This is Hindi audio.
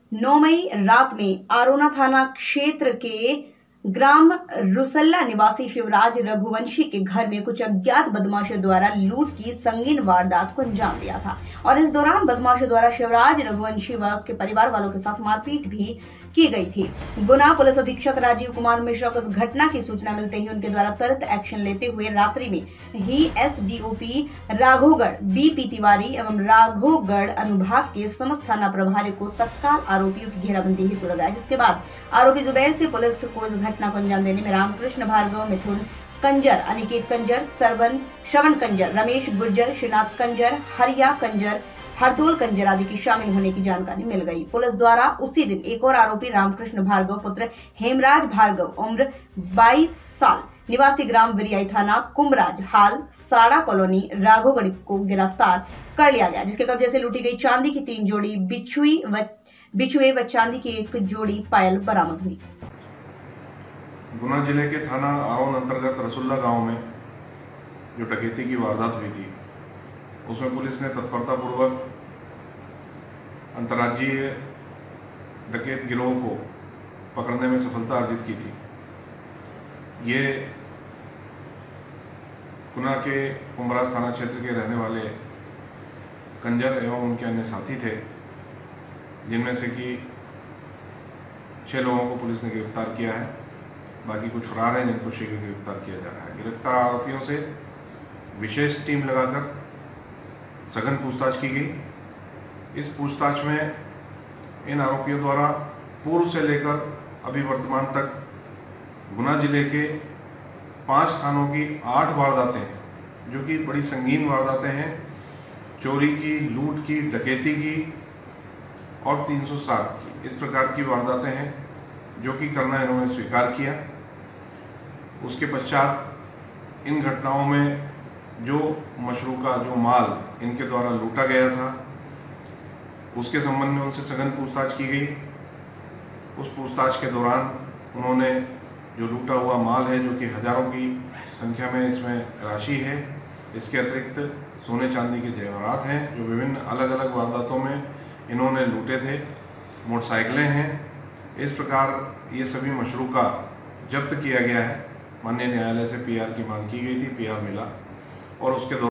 9 मई रात में आरोना थाना क्षेत्र के ग्राम रुसल्ला निवासी शिवराज रघुवंशी के घर में कुछ अज्ञात बदमाशों द्वारा लूट की संगीन वारदात को अंजाम दिया था और इस दौरान बदमाशों द्वारा शिवराज रघुवंशी व उसके परिवार वालों के साथ मारपीट भी की गई थी। गुना पुलिस अधीक्षक राजीव कुमार मिश्रा को इस घटना की सूचना मिलते ही उनके द्वारा तुरंत एक्शन लेते हुए रात्रि में ही एसडीओपी राघोगढ़ बीपी तिवारी एवं राघोगढ़ अनुभाग के समस्त थाना प्रभारी को तत्काल आरोपियों की घेराबंदी हेतु लगाया, जिसके बाद आरोपी जुबैर से पुलिस को इस घटना को अंजाम देने में रामकृष्ण भार्गव, मिथुन कंजर, अनिकेत कंजर, श्रवण कंजर, रमेश गुर्जर, श्रीनाथ कंजर, हरिया कंजर, हरदोल कंजर आदि की शामिल होने की जानकारी मिल गई। पुलिस द्वारा उसी दिन एक और आरोपी रामकृष्ण भार्गव पुत्र हेमराज भार्गव उम्र 22 साल निवासी ग्राम विरियाई थाना कुमराज हाल साड़ा कॉलोनी राघोगढ़ को गिरफ्तार कर लिया गया, जिसके कब्जे से लूटी गई चांदी की 3 जोड़ी बिछुए व चांदी की 1 जोड़ी पायल बरामद हुई। गुना जिले के थाना आरोन अंतर्गत रसुल्ला गांव में जो डकैती की वारदात हुई थी, उसमें पुलिस ने तत्परतापूर्वक अंतर्राज्यीय डकैत गिरोह को पकड़ने में सफलता अर्जित की थी। ये गुना के कुमराज थाना क्षेत्र के रहने वाले कंजर एवं उनके अन्य साथी थे, जिनमें से कि 6 लोगों को पुलिस ने गिरफ्तार किया है। बाकी कुछ फरार हैं, जिनको शीघ्र गिरफ्तार किया जा रहा है। गिरफ्तार आरोपियों से विशेष टीम लगाकर सघन पूछताछ की गई। इस पूछताछ में इन आरोपियों द्वारा पूर्व से लेकर अभी वर्तमान तक गुना जिले के 5 थानों की 8 वारदातें, जो कि बड़ी संगीन वारदातें हैं, चोरी की, लूट की, डकैती की और 360 की, इस प्रकार की वारदातें हैं जो कि करना इन्होंने स्वीकार किया। उसके पश्चात इन घटनाओं में जो मशरूका, जो माल इनके द्वारा लूटा गया था, उसके संबंध में उनसे सघन पूछताछ की गई। उस पूछताछ के दौरान उन्होंने जो लूटा हुआ माल है, जो कि हजारों की संख्या में इसमें राशि है, इसके अतिरिक्त सोने चांदी के जेवरात हैं जो विभिन्न अलग अलग वारदातों में इन्होंने लूटे थे, मोटरसाइकिलें हैं। इस प्रकार ये सभी मशरूका जब्त किया गया है। माननीय न्यायालय से पीआर की मांग की गई थी, पीआर मिला और उसके